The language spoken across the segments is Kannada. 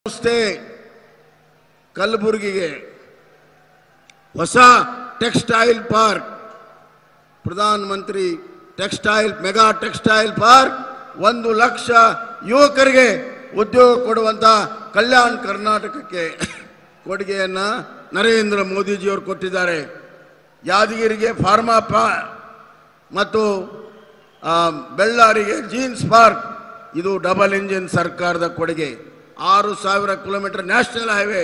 ಸಂಸ್ಥೆ ಕಲಬುರಗಿಗೆ ಹೊಸ ಟೆಕ್ಸ್ಟೈಲ್ ಪಾರ್ಕ್ ಪ್ರಧಾನ ಮಂತ್ರಿ textile mega textile park 1 lakh ಯುವಕರಿಗೆ ಉದ್ಯೋಗ ಕೊಡುವಂತ ಕಲ್ಯಾಣ ಕರ್ನಾಟಕಕ್ಕೆ ಕೊಡುಗೆಯನ್ನು ನರೇಂದ್ರ ಮೋದಿಜಿ ಅವರು ಕೊಟ್ಟಿದ್ದಾರೆ। ಯಾದಗಿರಿಗೆ ಫಾರ್ಮಾ ಮತ್ತು ಬೆಳ್ಳಾರಿಗೆ ಜೀನ್ಸ್ ಪಾರ್ಕ್ ಇದು ಡಬಲ್ ಇಂಜಿನ್ ಸರ್ಕಾರದ ಕೊಡುಗೆ। 6000 ಕಿಲೋಮೀಟರ್ ನ್ಯಾಷನಲ್ ಹೈವೇ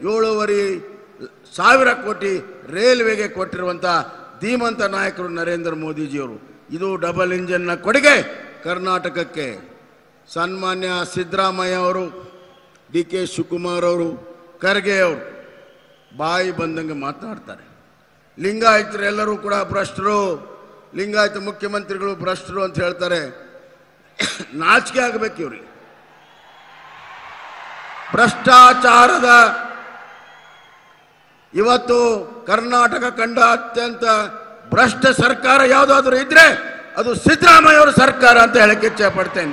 7,500 ಕೋಟಿ ರೈಲ್ವೆಗೆ ಕೊಟ್ಟಿರುವಂತ ಧೀಮಂತ ನಾಯಕರು ನರೇಂದ್ರ ಮೋದಿಜಿಯವರು। ಇದು ಡಬಲ್ ಇಂಜಿನ್ನ ಕೊಡುಗೆ ಕರ್ನಾಟಕಕ್ಕೆ। ಸನ್ಮಾನ್ಯ ಸಿದ್ದರಾಮಯ್ಯ ಅವರು, DK ಶಿವಕುಮಾರ್ ಅವರು, ಖರ್ಗೆ ಅವರು ಬಾಯಿ ಬಂದಂಗೆ ಮಾತನಾಡ್ತಾರೆ। ಲಿಂಗಾಯತರೆಲ್ಲರೂ ಕೂಡ ಭ್ರಷ್ಟರು, ಲಿಂಗಾಯತ ಮುಖ್ಯಮಂತ್ರಿಗಳು ಭ್ರಷ್ಟರು ಅಂತ ಹೇಳ್ತಾರೆ। ನಾಚಿಕೆ ಆಗಬೇಕು ಇವ್ರಿಗೆ। ಭ್ರಷ್ಟಾಚಾರದ ಇವತ್ತು ಕರ್ನಾಟಕ ಕಂಡ ಅತ್ಯಂತ ಭ್ರಷ್ಟ ಸರ್ಕಾರ ಯಾವುದಾದ್ರೂ ಇದ್ರೆ ಅದು ಸಿದ್ದರಾಮಯ್ಯ ಅವರ ಸರ್ಕಾರ ಅಂತ ಹೇಳಕ್ಕೆ ಇಚ್ಛೆ ಪಡ್ತೇನೆ।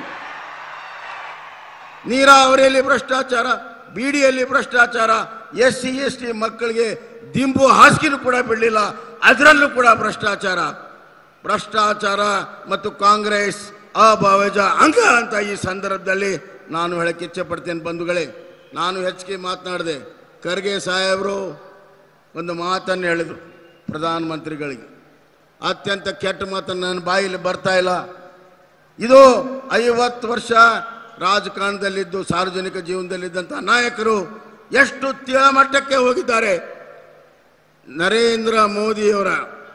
ನೀರಾವರಿಯಲ್ಲಿ ಭ್ರಷ್ಟಾಚಾರ, ಬಿಡಿಯಲ್ಲಿ ಭ್ರಷ್ಟಾಚಾರ, SC ST ಮಕ್ಕಳಿಗೆ ದಿಂಬು ಹಾಸಿಗೆನೂ ಕೂಡ ಬಿಡಲಿಲ್ಲ, ಅದರಲ್ಲೂ ಕೂಡ ಭ್ರಷ್ಟಾಚಾರ ಮತ್ತು ಕಾಂಗ್ರೆಸ್ ಅಭಾವಜ ಅಂಗ ಅಂತ ಈ ಸಂದರ್ಭದಲ್ಲಿ ನಾನು ಹೇಳಕ್ಕೆ ಇಚ್ಛೆ ಪಡ್ತೇನೆ। ಬಂಧುಗಳೇ, ನಾನು ಹೆಚ್ಚಿಗೆ ಮಾತನಾಡಿದೆ। ಖರ್ಗೆ ಸಾಹೇಬರು ಒಂದು ಮಾತನ್ನು ಹೇಳಿದರು ಪ್ರಧಾನ ಮಂತ್ರಿಗಳಿಗೆ, ಅತ್ಯಂತ ಕೆಟ್ಟ ಮಾತನ್ನು ನನ್ನ ಬಾಯಲ್ಲಿ ಬರ್ತಾ ಇಲ್ಲ। ಇದು 50 ವರ್ಷ ರಾಜಕಾರಣದಲ್ಲಿದ್ದು ಸಾರ್ವಜನಿಕ ಜೀವನದಲ್ಲಿದ್ದಂಥ ನಾಯಕರು ಎಷ್ಟು ಕೆಳಮಟ್ಟಕ್ಕೆ ಹೋಗಿದ್ದಾರೆ। ನರೇಂದ್ರ ಮೋದಿಯವರ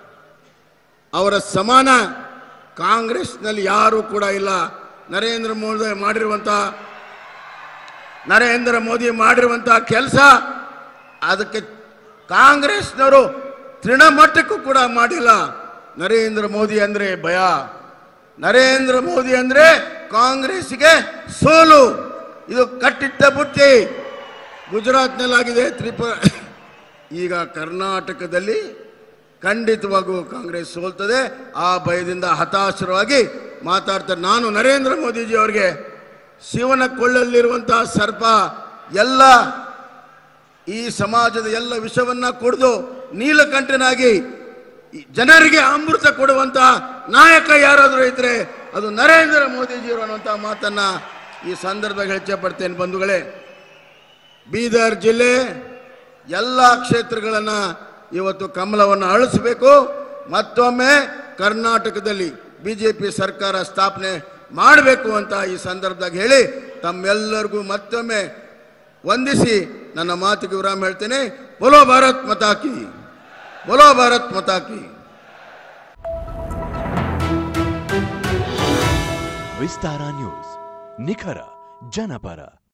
ಸಮಾನ ಕಾಂಗ್ರೆಸ್ನಲ್ಲಿ ಯಾರೂ ಕೂಡ ಇಲ್ಲ। ನರೇಂದ್ರ ಮೋದಿ ಮಾಡಿರುವಂಥ ಕೆಲಸ ಅದಕ್ಕೆ ಕಾಂಗ್ರೆಸ್ನವರು ತೃಣಮಟ್ಟಕ್ಕೂ ಕೂಡ ಮಾಡಿಲ್ಲ। ನರೇಂದ್ರ ಮೋದಿ ಅಂದ್ರೆ ಭಯ, ನರೇಂದ್ರ ಮೋದಿ ಅಂದ್ರೆ ಕಾಂಗ್ರೆಸ್ಗೆ ಸೋಲು, ಇದು ಕಟ್ಟಿಟ್ಟ ಬುತ್ತಿ। ಗುಜರಾತ್ನಲ್ಲಾಗಿದೆ, ಈಗ ಕರ್ನಾಟಕದಲ್ಲಿ ಖಂಡಿತವಾಗೂ ಕಾಂಗ್ರೆಸ್ ಸೋಲ್ತದೆ। ಆ ಭಯದಿಂದ ಹತಾಶರಾಗಿ ಮಾತಾಡ್ತಾರೆ। ನಾನು ನರೇಂದ್ರ ಮೋದಿಜಿ ಅವರಿಗೆ ಶಿವನ ಕೊಳ್ಳಲ್ಲಿರುವಂತಹ ಸರ್ಪ ಎಲ್ಲ ಈ ಸಮಾಜದ ಎಲ್ಲ ವಿಷವನ್ನ ಕುಡಿದು ನೀಲಕಂಠನಾಗಿ ಜನರಿಗೆ ಅಮೃತ ಕೊಡುವಂತ ನಾಯಕ ಯಾರಾದರೂ ಇದ್ರೆ ಅದು ನರೇಂದ್ರ ಮೋದಿಜಿಯವರು ಅನ್ನುವಂಥ ಮಾತನ್ನ ಈ ಸಂದರ್ಭದಲ್ಲಿ ಹೆಚ್ಚೆ ಪಡ್ತೇನೆ। ಬಂಧುಗಳೇ, ಬೀದರ್ ಜಿಲ್ಲೆ ಎಲ್ಲ ಕ್ಷೇತ್ರಗಳನ್ನ ಇವತ್ತು ಕಮಲವನ್ನು ಅಳಿಸಬೇಕು, ಮತ್ತೊಮ್ಮೆ ಕರ್ನಾಟಕದಲ್ಲಿ BJP ಸರ್ಕಾರ ಸ್ಥಾಪನೆ ಮಾಡಬೇಕು ಅಂತ ಈ ಸಂದರ್ಭದಾಗ ಹೇಳಿ ತಮ್ಮೆಲ್ಲರಿಗೂ ಮತ್ತೊಮ್ಮೆ ವಂದಿಸಿ ನನ್ನ ಮಾತಿಗೆ ವಿರಾಮ ಹೇಳ್ತೇನೆ। ಬೋಲೋ ಭಾರತ್ ಮಾತಾ ಕಿ, ಬೋಲೋ ಭಾರತ್ ಮಾತಾ ಕಿ। ವಿಸ್ತಾರ ನ್ಯೂಸ್, ನಿಖರ ಜನಪರ।